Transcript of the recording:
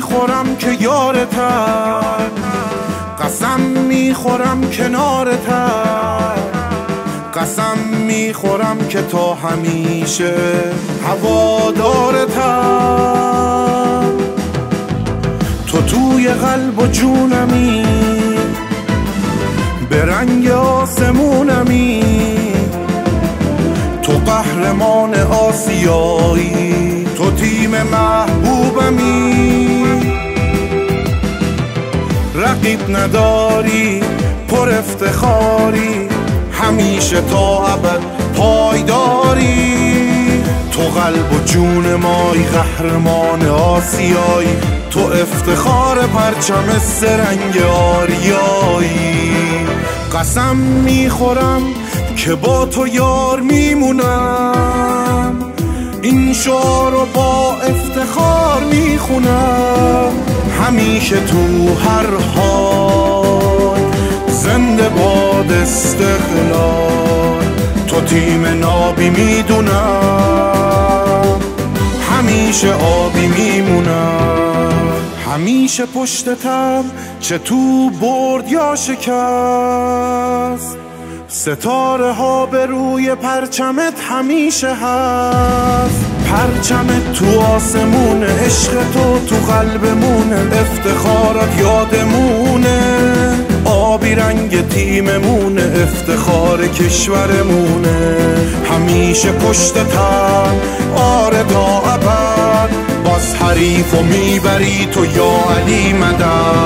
میخورم که یارتم، قسم میخورم کنارتم، قسم میخورم که تا همیشه هوادارتم. تو توی قلب و جونمی، به رنگ آسمونمی، تو قهرمان آسیایی، تو تیم محبوبمی. رقیب نداری، پر افتخاری، همیشه تا ابد پایداری. تو قلب و جون مایی، قهرمان آسیایی، تو افتخار پرچم سرنگ آریایی. قسم میخورم که با تو یار میمونم، این شعارو با افتخار میخونم. همیشه تو هر حال زنده باد استقلال، تو تیم نابی میدونم، همیشه آبی میمونم. همیشه پشتتم، چه تو برد یا شکست، ستاره ها به روی پرچمت همیشه هست. پرچمت تو آسمون، عشق تو قلبمونه، افتخارات یادمونه، آبی رنگ تیممونه، افتخار کشورمونه. همیشه پشتتم، آره تا ابد، باز حریفو میبری تو یا علی مدد.